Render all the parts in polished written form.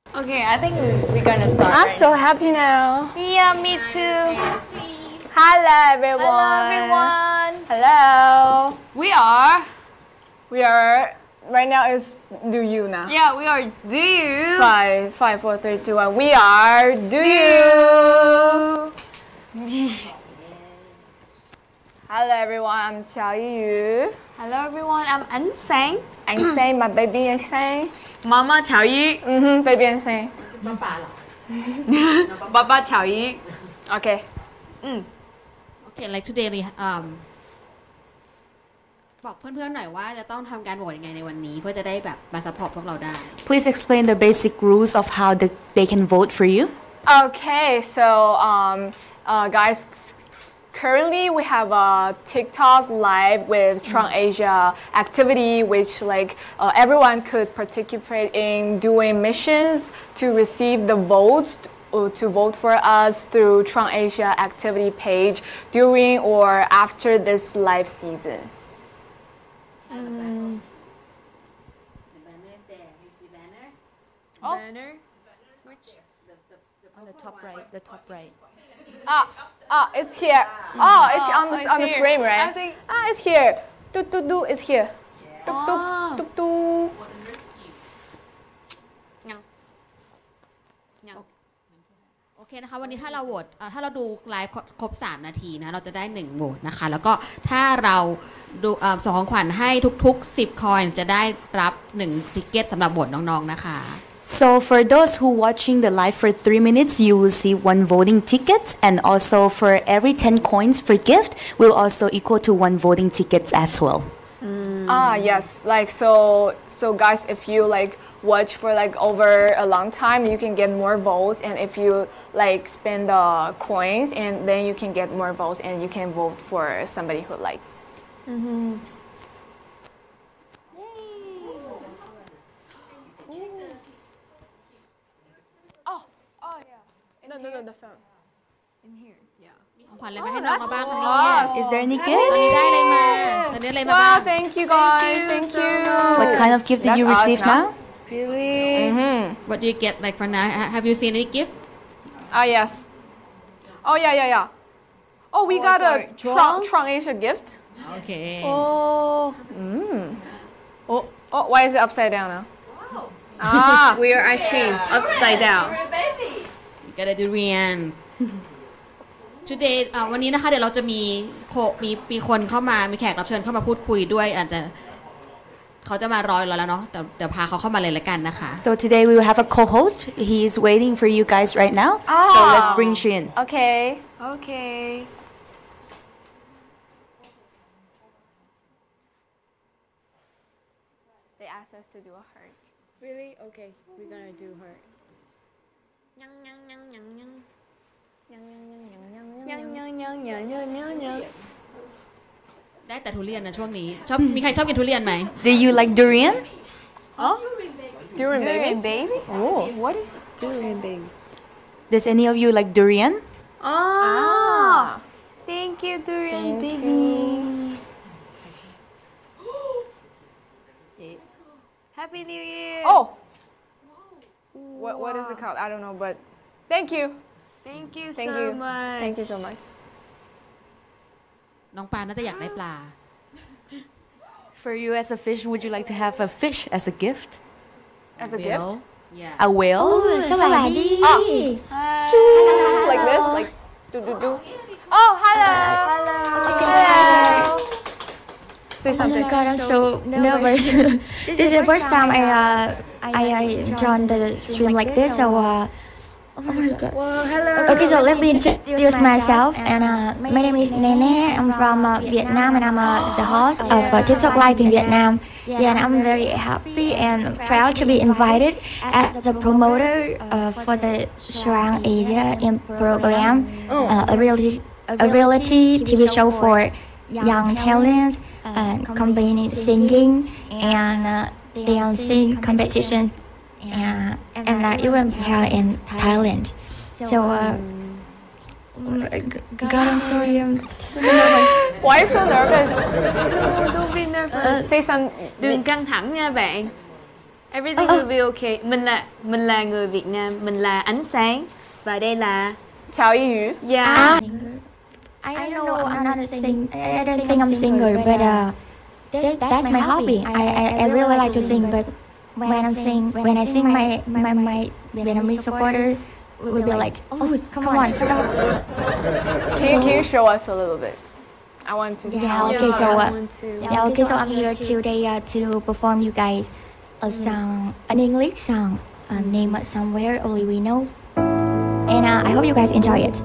Okay, I think we're gonna start. I'm so happy now. Yeah, me too. Hello everyone. Hello everyone. Hello. We are. Right now is Do You now. Yeah, we are Do You. 5, 4, 3, 2, 1. We are Do You. Hello everyone. I'm Qiao Yi Yu. Hello everyone. I'm Sáng. Anh my baby anh Sáng. Mama Qiao Yi. Baby anh Sáng. Papa Qiao Yi. Okay. Okay, like today บอกเพื่อนๆหน่อยว่าจะต้องทำการโหวตยังไงในวันนี้เพื่อจะได้แบบมาซัพพอร์ตพวกเราได้ Please explain the basic rules of how they can vote for you. Okay, so guys, currently we have a TikTok live with Chuang Asia activity, which everyone could participate in doing missions to receive the votes to vote for us through Chuang Asia activity page during or after this live season. The banner is there. You see banner? Banner. Which? On the top right, the top right. It's here. It's on the screen, right? I think. It's here. Do, it's here. Do. โอเคนะคะวันนี้ถ้าเราโหวตถ้าเราดูไลฟ์ครบ3นาทีนะเราจะได้1โหวตนะคะแล้วก็ถ้าเราดูส่งของขวัญให้ทุกๆ10คอยน์จะได้รับ1ติกเก็ตสำหรับโหวตน้องๆนะคะ So for those who watching the live for 3 minutes, you will see 1 voting ticket, and also for every 10 coins for gift will also equal to 1 voting ticket as well. Yes. So guys, if you watch for over a long time, you can get more votes, and if you spend the coins, and then you can get more votes, and you can vote for somebody who like. No, the phone. In here. Yeah. ของขวัญอะไรไปให้น้องมาบ้าง Is there any ตอน gift? นี้ได้อะไรมาตอนนี้อะไรมาบ้าง Wow, thank you guys. Thank you. What kind of gift did you That's us receive now. now? Really? What do you get like for now Have you seen any gift Yes. Oh yeah. Oh, we got sorry. a Chuang Asia gift. Okay Oh, why is it upside down now? We are ice cream upside down. You gotta do durians Today วันนี้นะคะเดี๋ยวเราจะมีคนเข้ามามีแขกรับเชิญเข้ามาพูดคุยด้วยอาจจะเขาจะมารอเราแล้วเนาะเดี๋ยวพาเขาเข้ามาเลยละกันนะคะ So today we will have a co-host. He is waiting for you guys right now. So let's bring you in. Okay. They asked us to do a heart. Really? Okay. We're gonna do her. Nhang nhang nhang nhang nhang. Nhang nhang nhang nhang nhang. ได้แต่ทุเรียนนะช่วงนี้มีใครชอบกินทุเรียนไหม Do you like durian? Durian baby? Oh, what is durian baby? Does any of you like durian? Thank you, durian Thank baby. Happy New Year. Oh. What is it called? I don't know, but thank you. Thank you Thank so you. much. Thank you so much. น้องปานน่าจะอยากได้ปลา For you as a fish, would you like to have a fish as a gift? As a gift? Yeah A whale? สวัสดี Like this? Do. Oh, hello. Say Oh my something. god, I'm so nervous. This is the first time I joined the stream like this, so oh my god. Well, hello. Okay, so let me introduce myself. And my name is Nene. I'm from Vietnam, and I'm the host of TikTok Live in Vietnam. Yeah, and I'm very happy and proud to be invited as the promoter for the Chuang Asia program, a reality TV show for young talents, combining singing and dancing competition, and even here in Thailand. So, oh my god, I'm sorry. Why are you so nervous? No, don't be nervous. Say some. Đừng căng thẳng nha bạn. Everything will be okay. Mình là người Việt Nam, mình là Ánh Sáng và đây là Qiao Yi Yu. Yeah. I don't know. I'm not a sing. I don't think I'm a singer, but that's my hobby. I really like to sing, but when I sing, my Vietnamese supporter will be like, oh, come on, stop. Can you show us a little bit? I want to. Yeah. Okay. So I'm here today to perform you guys a song, an English song, named Somewhere Only We Know, and I hope you guys enjoy it.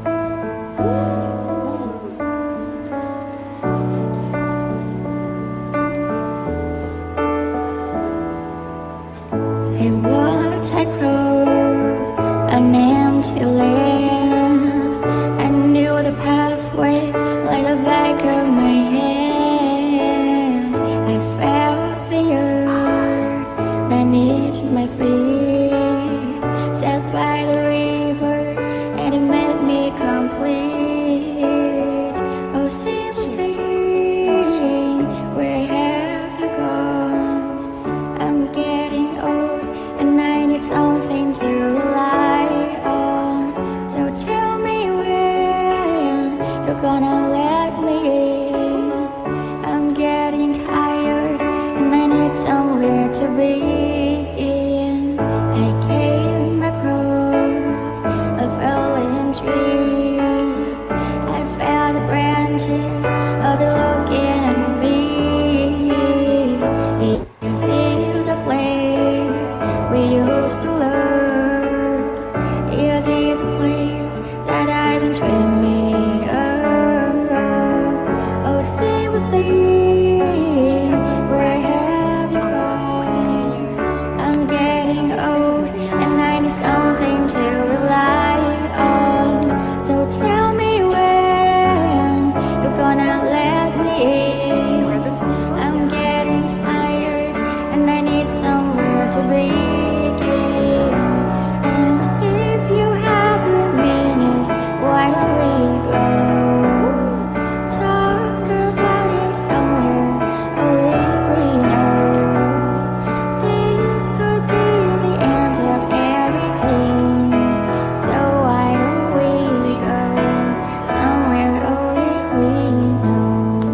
Once I closed an empty land, I knew the pathway like the back of my hand. I felt the earth beneath my feet, sat by the river, and it made me complete. Oh, simple thing, where have you gone? I'm getting old, and I need something to rely on. So tell me when you're gonna let me in. I'm getting tired, and I need somewhere to begin. I came across a fallen tree. I felt the branches of it looking at me. It is a place we used to love. Is it the place that I've been dreaming of? Oh, say with me, where have you gone? I'm getting old, and I need something to rely on. So tell me when you're gonna let me in. I'm getting tired, and I need somewhere to begin. And if you have a minute, why don't we go talk about it somewhere only we know? This could be the end of everything, so why don't we go somewhere only we know?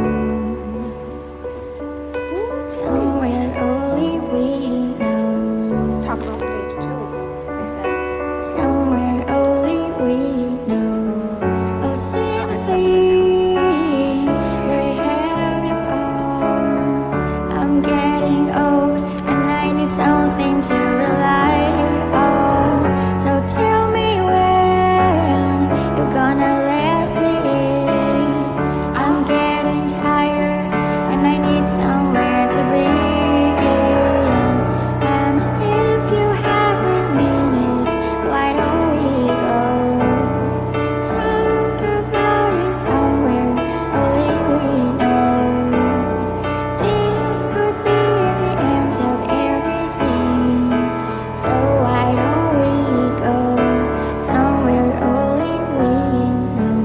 Somewhere only we know. Talk on stage too. They said. Somewhere only we know. Oh, sympathy, where have you gone? I'm getting old, and I need something to rely on. So tell me when you're gonna let me in. I'm getting tired, and I need somewhere to begin. And if you have a minute, why don't we go talk about it somewhere only we know? This could be the end of everything, so why don't we go somewhere only we know?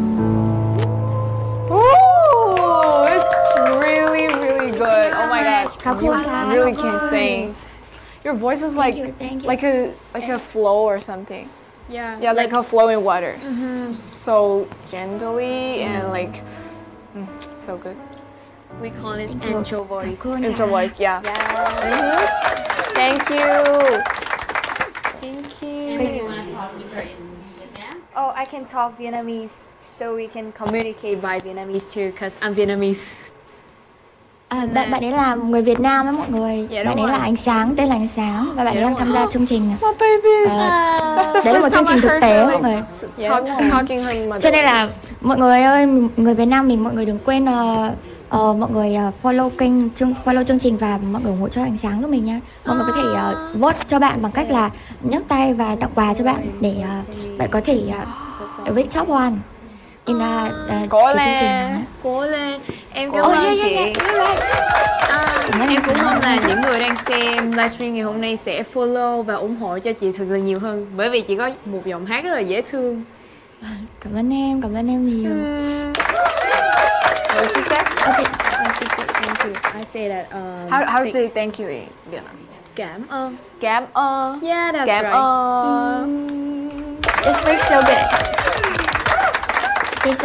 Ooh, it's really, really good. Oh my god, you really can sing. Your voice is like Thank you. like a flow or something. Yeah. Yeah, like a flowing water. So gently and like, so good. We call it Thank you. angel voice. Cảm ơn Intro ạ. voice, yeah. Thank you. Thank And you. do you want to talk with her in Vietnam? Oh, I can talk Vietnamese, so we can communicate by Vietnamese too, because I'm Vietnamamese. Bạn ấy là người Việt Nam á mọi người. Dạ, Bạn đúng ấy là rồi. Ánh Sáng, tên là Ánh Sáng, và bạn ấy đang tham gia chương trình. My baby. That's the Đấy là một first chương time I trình thực heard tế her mọi like người. talking in my Cho nên là mọi người ơi, người Việt Nam mình, mọi người đừng quên mọi người follow chương trình và mọi người ủng hộ cho Ánh Sáng giúp mình nha. Mọi người có thể vote cho bạn bằng cách là nhấc tay và tặng quà cho bạn để bạn có thể reach top one in Cố cái chương trình lên. đó. Cố lên. Em cảm Oh ơn yeah, chị. yeah, you're right. Cảm ơn Em anh cũng Sáng. mong là những người đang xem livestream ngày hôm nay sẽ follow và ủng hộ cho chị thật là nhiều hơn, bởi vì chị có một giọng hát rất là dễ thương. Cảm ơn em nhiều. What does she say? Okay. Oh, she said thank you. I say that. How to say thank you in Vietnam? Cảm ơn. Cảm ơn. Yeah, that's Cảm right. ơn. This speaks so good. Okay, so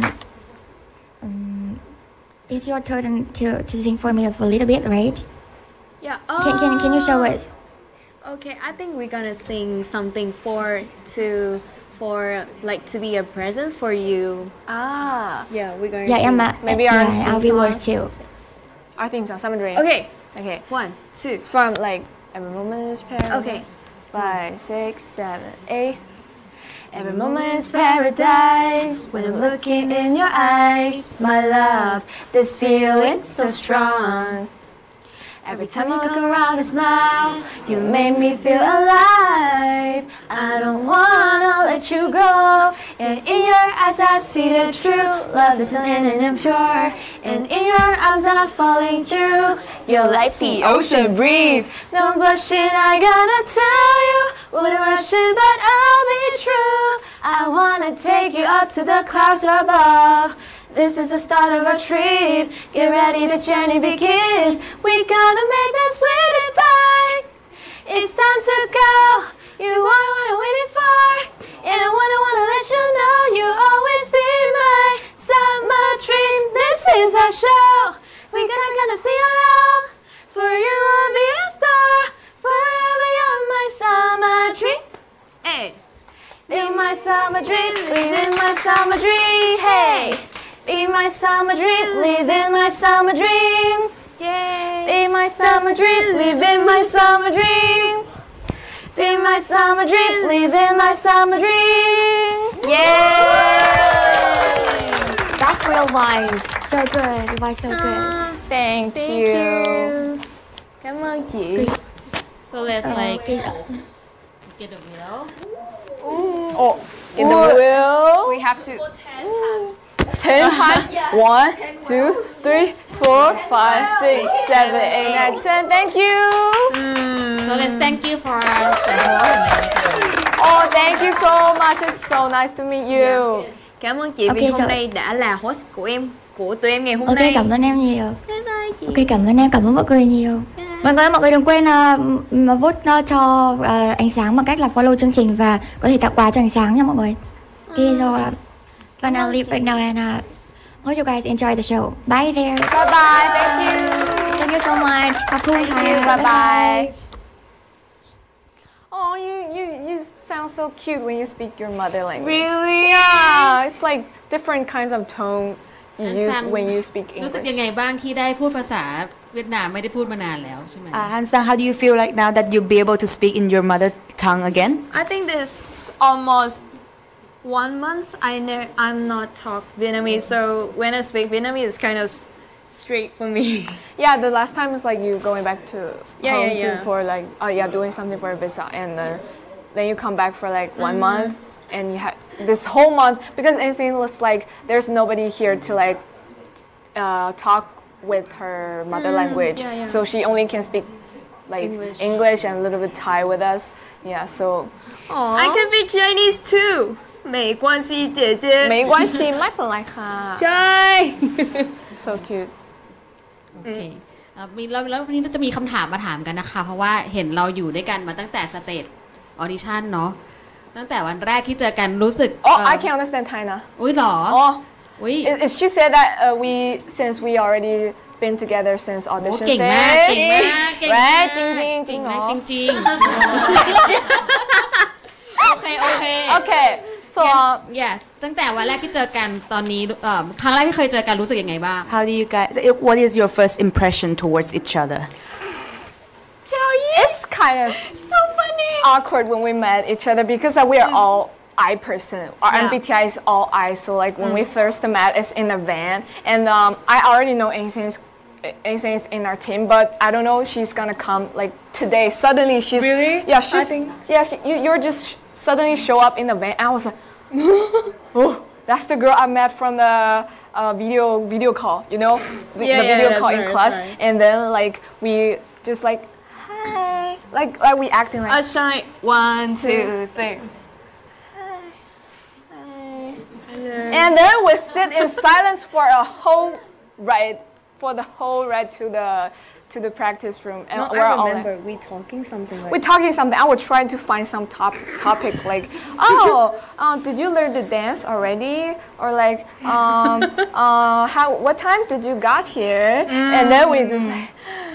it's your turn to sing for me a little bit, right? Yeah. Can you show us? Okay, I think we're gonna sing something for like to be a present for you. Ah. Yeah, we're gonna. Yeah, sing. Maybe our our theme viewers song. too. I think so. Summer dream. Okay. Okay. 1, 2. It's from like every moment is paradise. Okay. 5, 6, 7, 8. Every moment is paradise when I'm looking in your eyes, my love. This feeling so strong. Every time you come around and smile, you make me feel alive. I don't wanna let you go. And in your eyes I see the truth. Love is innocent and pure. And in your arms I'm falling through. You're like the ocean breeze. No blushing, I gotta tell you. Wouldn't rush it, but I'll be true. I wanna take you up to the clouds above. This is the start of our trip. Get ready, the journey begins. We gotta make the sweetest pie. It's time to go. You are what I'm waiting for. And I wanna let you know you'll always be my summer dream. This is our show. We gonna sing along. For you I'll be a star. Forever you're my summer dream. Hey. Be my summer dream, living my summer dream. Hey. Be my summer dream, living my summer dream. Yay. Be my summer dream, living my summer dream. Be my summer dream, living my summer dream. Yay! That's real wise. So good. Your voice so good. Thank Thank you. you. Cảm ơn chị. So let's like Okay. get a wheel. Oh, in the wheel. We have to 10 times. 1, 2, 3, 4, 5, 6, 7, 8, 9, 10. Thank you. So let's thank you for the host. Oh, thank you so much. It's so nice to meet you. Cảm ơn chị vì Okay, hôm so- nay đã là host của tụi em ngày hôm Ok, nay. cảm ơn em nhiều. Bye bye chị. Ok, cảm ơn em, cảm ơn mọi người nhiều. Mọi người đừng quên vote cho Ánh Sáng bằng cách là follow chương trình và có thể tặng quà cho Ánh Sáng nha mọi người. Okay, so gonna leave right now and hope you guys enjoy the show. Bye there. Bye bye. Thank you. Thank you so much. ขอบคุณค่ะ Bye bye. Oh, you sound so cute when you speak your mother language. Really? Yeah, it's like different kinds of tone you And use Sam, when you speak รู้สึก English. ยังไงบ้างที่ได้พูดภาษาเวียดนามไม่ได้พูดมานานแล้วใช่ไหม Han-sang, how do you feel like now that you'll be able to speak in your mother tongue again? I think this almost 1 month I'm not talk Vietnamese, so when I speak Vietnamese it's kind of straight for me. Yeah, the last time is like you going back to Yeah, home yeah, yeah. for like doing something for a visa, and then you come back for like 1 month, and you have this whole month because anything was like there's nobody here to like talk with her mother language, yeah, yeah. so she only can speak like English and a little bit Thai with us. Yeah, so I can speak Chinese too. 没关系姐姐。 没关系，ไม่เป็นไรค่ะใช่ So cute. โอเคแล้ววันนี้เราจะมีคำถามมาถามกันนะคะ เพราะว่าเห็นเราอยู่ด้วยกันมาตั้งแต่สเตจออดิชั่นเนาะตั้งแต่วันแรกที่เจอกันรู้สึก Oh, I can understand Thai now. อุ้ยเหรอ Oh, อุ้ย she said that since we already been together since โอ้ audition เก่งมาก stage. เก่งมากเก่งมากจริงจริงจริเก่งงเหรมากอจริงๆโอเค Okay, so อย่าตั้งแต่วันแรกที่เจอกันตอนนี้ครั้งแรกที่เคยเจอกันรู้สึกยังไงบ้าง How do you guys, what is your first impression towards each other? it's kind of so funny awkward when we met each other because we are all I person. Our MBTI is all I. So like when we first met, it's in a van, and I already know Ainsley's in our team, but I don't know she's gonna come like today. Suddenly she's Really? Yeah, you're just suddenly show up in the van. I was like, oh, that's the girl I met from the video call. You know, the video that's call in right, class, right. and then like we just like hi, like we acting like. A shy 1 2 3 Hello. And then we sit in silence for the whole ride to the practice room. And No, we're I all remember we talking something like. we're talking something. I was trying to find some topic like, did you learn the dance already? Or like, what time did you got here? And then we just like,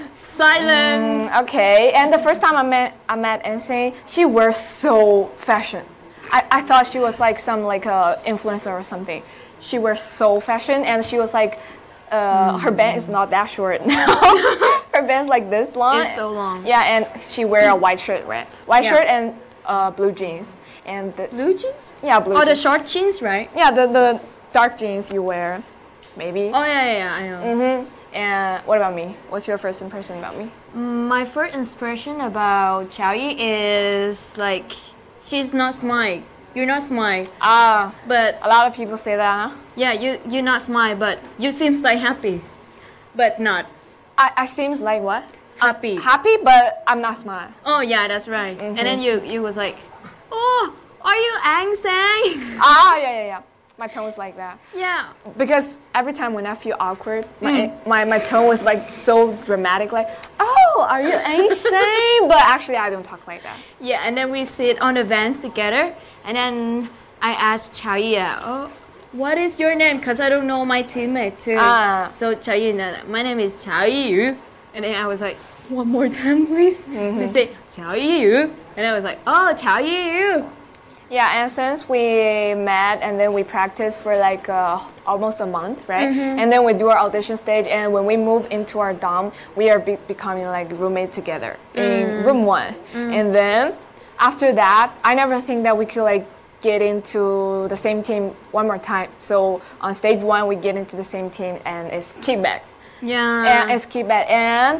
Silence. okay. And the first time I met Ensei, she wears so fashion. I thought she was like some like influencer or something. She wears so fashion, and she was like, her band is not that short now. Her band's like this long. It's so long. Yeah, and she wear a white shirt, right? White shirt and blue jeans. And Blue jeans? yeah, blue. Oh, the jeans. short jeans, right? Yeah, the dark jeans you wear, maybe. Oh yeah, I know. And what about me? What's your first impression about me? My first impression about Qiao Yi is like she's not smart. You're not smart, but A lot of people say that, huh? yeah, you're not smart, but you seems like happy, but not I seems like what? happy. Happy, but I'm not smart. Oh yeah, that's right. And then you was like, oh, are you angry? Yeah. My tone was like that. Yeah. Because every time when I feel awkward, my tone was like so dramatic, like, oh, are you insane? But actually, I don't talk like that. Yeah, and then we sit on the vans together, and then I asked Qiao Yi, oh, what is your name? Because I don't know my teammate too. So Qiao Yi, my name is Qiao Yi Yu. And then I was like, one more time, please. They say, Qiao Yi Yu. And I was like, oh, Qiao Yi Yu. Yeah, and since we met and then we practiced for like almost a month, right? And then we do our audition stage, and when we move into our dorm, we are becoming like roommates together in room 1. And then after that, I never think that we could like get into the same team one more time. So on stage 1, we get into the same team, and it's kickback. Yeah. And it's kickback. And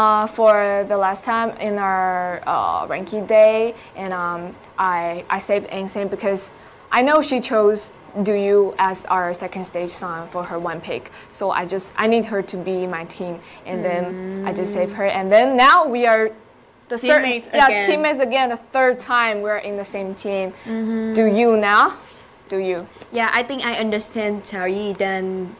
for the last time in our ranking day, and I saved Insane because I know she chose Do You as our second stage song for her one pick. So I need her to be my team, and then I just saved her. And then now we are the Teammates yeah, again. teammates again. The third time we're in the same team. Do you now? Do you? Yeah, I think I understand Qiao Yi than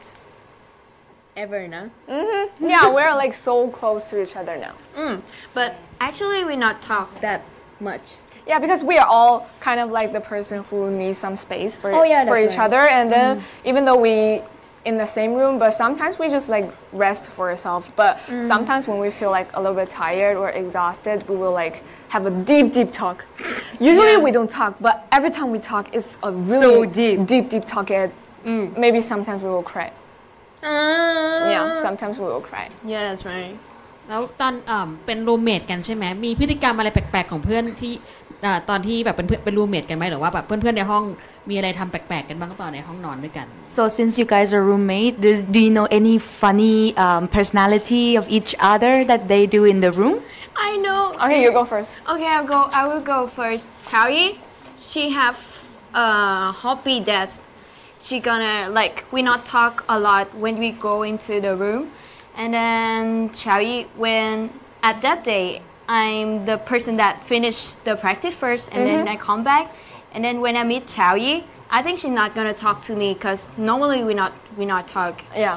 ever now. Yeah, we're like so close to each other now. But actually, we not talk that much. Yeah, because we are all kind of like the person who needs some space for, Oh, yeah, for that's each right. other. And then even though we in the same room, but sometimes we just like rest for ourselves. But sometimes when we feel like a little bit tired or exhausted, we will like have a deep talk. Usually we don't talk, but every time we talk, it's a really So deep. talk. And maybe sometimes we will cry. Yeah, sometimes we will cry. Yeah, that's right. แล้วตอนเป็นรูมเมทกันใช่ไหมมีพฤติกรรมอะไรแปลกๆของเพื่อนที่ตอนที่แบบเป็นรูมเมทกันไหมหรือว่าแบบเพื่อนๆในห้องมีอะไรทำแปลกๆกันบ้างตอนในห้องนอนด้วยกัน So since you guys are roommate, do you know any funny personality of each other that they do in the room? I know. Okay, you go first. Okay, I will go first. Qiao Yi, she have a hobby that she gonna like we not talk a lot when we go into the room. And then Qiao Yi, when at that day, I'm the person that finished the practice first, and then I come back. And then when I meet Qiao Yi, I think she's not gonna talk to me because normally we not talk. Yeah.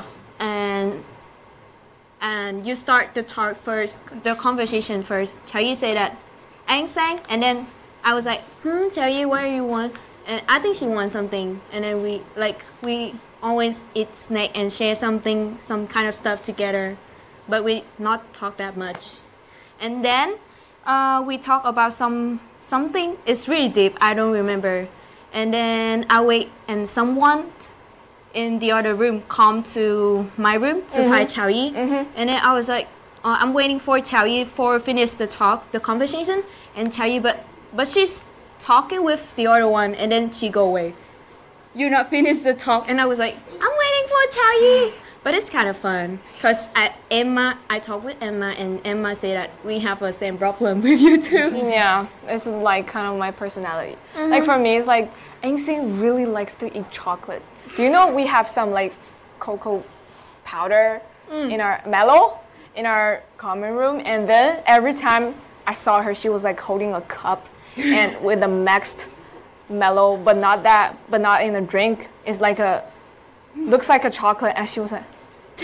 And you start the talk first, the conversation first. Qiao Yi say that, Anh Sang, and then I was like, Qiao Yi, what do you want? And I think she wants something. And then we always eat snack and share some kind of stuff together, but we not talk that much. And then we talk about something. It's really deep. I don't remember. And then I wait, and someone in the other room come to my room to find Qiao Yi. And then I was like, I'm waiting for Qiao Yi for finish the conversation, and Qiao Yi, but she's talking with the other one, and then she go away. You not finish the talk, and I was like, I'm waiting for Qiao Yi. But it's kind of fun because I talked with Emma, and Emma said that we have the same problem with you too. Yeah, it's like kind of my personality. Like for me, it's like Insane really likes to eat chocolate. Do you know we have some like cocoa powder in our mellow in our common room, and then every time I saw her, she was like holding a cup and with a mixed mellow, but not in a drink, is like looks like a chocolate, and she was like,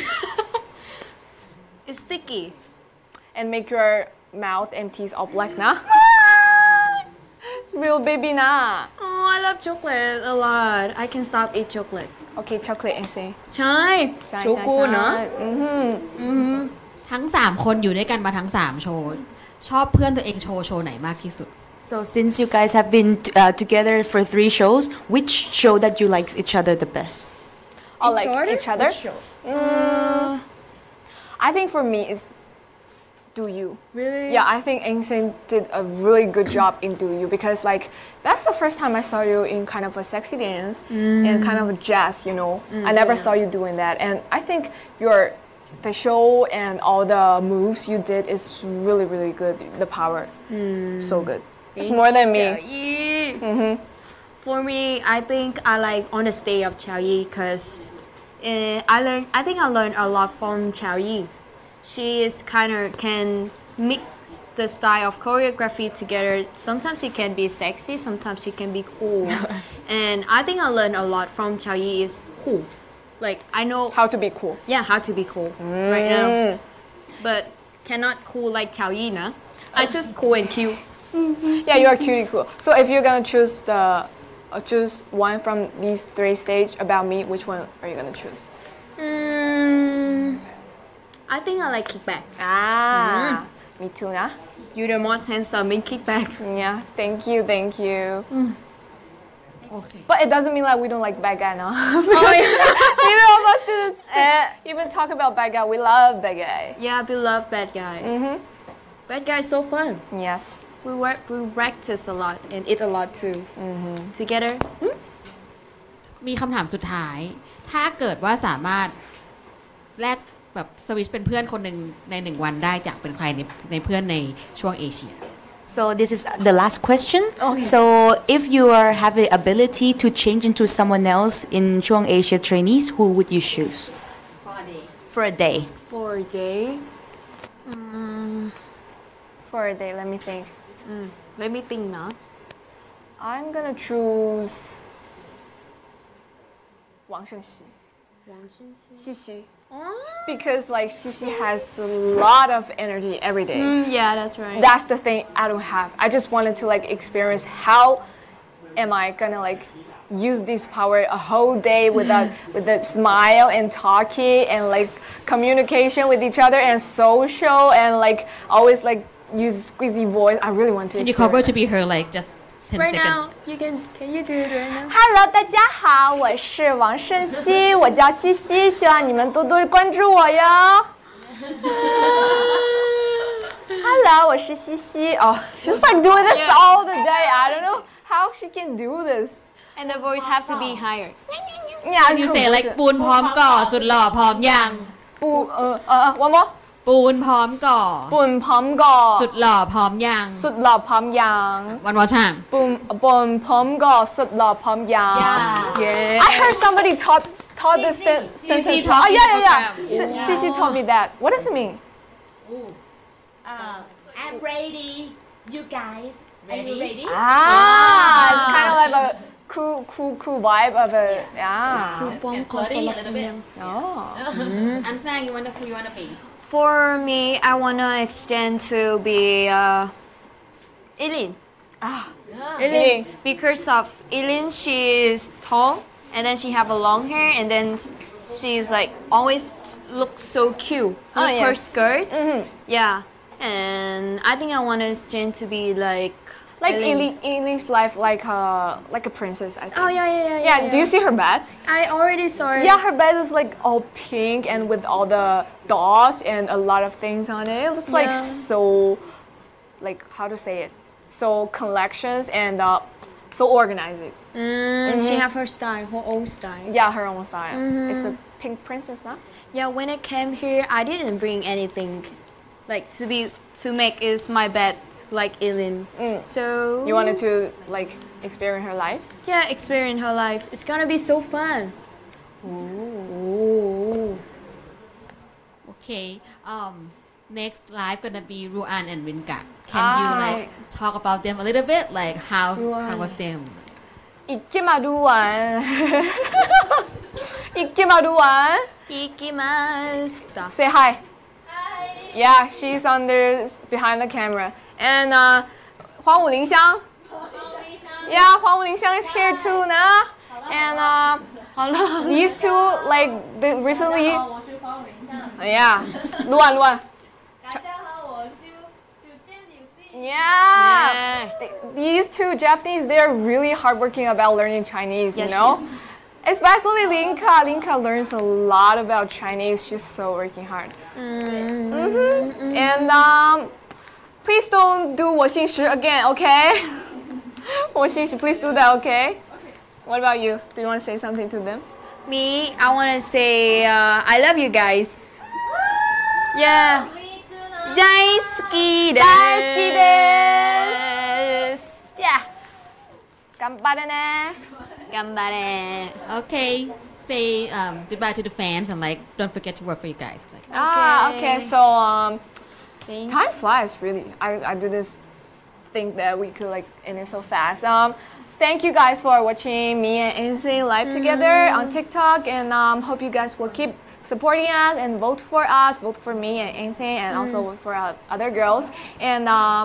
It's sticky. and make your mouth and teeth all black nah. Real baby nah. Oh, I love chocolate a lot. I can stop eat chocolate. Okay, chocolate and say. ใช่โชกุนเนาะทั้ง3คนอยู่ด้วยกันมาทั้ง3โชว์ชอบเพื่อนตัวเองโชว์ไหนมากที่สุด So since you guys have been together for 3 shows, which show that you like each other the best? Oh, like each other? I think for me is Do You. Really? Yeah, I think Angseng did a really good job in Do You because like that's the first time I saw you in kind of a sexy dance and kind of a jazz, you know. I never saw you doing that, and I think your facial and all the moves you did is really really good. The power, so good. It's more than me. For me, I think I like on the stage of Qiao Yi because I think I learned a lot from Qiao Yi. She is kind of can mix the style of choreography together. Sometimes she can be sexy, sometimes she can be cool. And I think I learned a lot from Qiao Yi is cool. Like I know How to be cool. Yeah, how to be cool right now. But cannot cool like Qiao Yi, nah. I just cool and cute. Yeah, you are cutie cool. So if you're gonna choose one from these 3 stages about me, which one are you gonna choose? I think I like kickback. Me too, nah. You're the most handsome in kickback. Yeah, thank you. Okay. But it doesn't mean like we don't like bad guy now. Neither of us did even talk about bad guy. We love bad guy. Yeah, we love bad guy. Bad guy is so fun. Yes. We practice a lot and eat a lot too. Together. มีคำถามสุดท้าย ถ้าเกิดว่าสามารถแลกแบบสวิตช์เป็นเพื่อนคนหนึ่งใน1 วันได้จะเป็นใครในเพื่อนในช่วงเอเชีย So this is the last question. So if you have the ability to change into someone else in Chuang Asia trainees, who would you choose? For a day. For a day. For a day, let me think. Let me think now. I'm gonna choose Wang Shengxi. Xixi. Because like Xixi has a lot of energy every day. Yeah, that's right. That's the thing I don't have. I just wanted to like experience how am I gonna like use this power a whole day with a smile and talking and like communication with each other and social and like always like use squeezy voice. I really want to. And you cover to be her like just 10 Right seconds. now, can you do it right now? Hello， 大家好，我是王胜熙，我叫西西，希望你们多多关注我哟。Hello， 我是西西。Oh, she's like doing this all the day. I don't know how she can do this. And the voice have to be higher. Yeah, You say like ปูนพร้อมก่อสุดหล่อพร้อมยัง one more. ปูนพร้อมก่อปุ่นพร้อมก่อสุดหล่อพร้อมยังสุดหล่อพร้อมยัง One more time ปุ่นพร้อมก่อสุดหล่อพร้อมยัง Yeah. I heard somebody taught this sentence. taught Oh me yeah. program. Cici taught me that. What does it mean? I'm ready. You guys, are you ready? It's kind of like a cool vibe of a yeah. Flirty a little bit Oh. อันแซง you wanna be For me, I wanna extend to be Eileen. Eileen. Because of Eileen, she is tall and then she have a long hair and then she's like always looks so cute with her yes. skirt. Yeah, and I think I want to extend to be like Eileen's life like a princess. I think. Oh yeah. Yeah. Do you see her bed? I already saw it. Yeah, her bed is like all pink and with all the dolls and a lot of things on it. It's like so, like how to say it, so collections and so organized. She have her style, her own style. Yeah, her own style. It's a pink princess, huh? Yeah, when I came here, I didn't bring anything, like to make is my bed like Eileen. So You wanted to like experience her life? Yeah, experience her life. It's gonna be so fun. Ooh. Okay next live gonna be Ruan and Winka. Can you like talk about them a little bit like how was them Ikimaruan. Ikimaruan. Ikimashita. Say hi. Hi. Yeah, she's behind the camera. And Huang Wu Lingxiang. Yeah, Huang Wu Lingxiang is here too now. And these two, like, they recently. Yeah. Luan. Yeah. These two Japanese, they're really hardworking about learning Chinese, you know? Yes. Especially Linka. Linka learns a lot about Chinese. She's so working hard. And please don't do 我姓石 again, okay? 我姓石, please do that, okay? What about you? Do you want to say something to them? Me, I want to say I love you guys. Yeah. 大好きです。 大好きです。Yeah. 頑張れね。 頑張れ。 Okay, say goodbye to the fans and like don't forget to work for you guys. Like, Okay. So time flies really. I did this think that we could like end it so fast. Thank you guys for watching me and Ainsley live together on TikTok, and hope you guys will keep supporting us and vote for us, vote for me and Ainsley, and also vote for other girls. And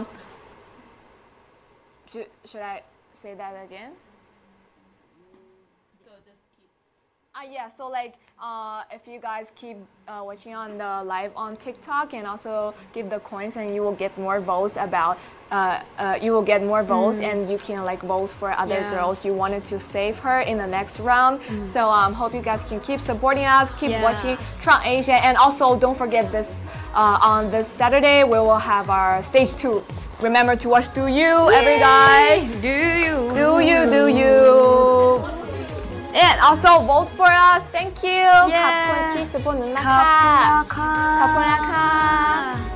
should I say that again? so just keep. Yeah, so like if you guys keep watching on the live on TikTok and also give the coins, and you will get more votes about you will get more votes, and you can like vote for other girls you wanted to save her in the next round. So hope you guys can keep supporting us, keep watching Chuang Asia, and also don't forget this on this Saturday we will have our stage 2. Remember to watch Do You every day. Do you. And also vote for us. Thank you. ขอบคุณที่ support หนูนะคะ ขอบคุณนะคะ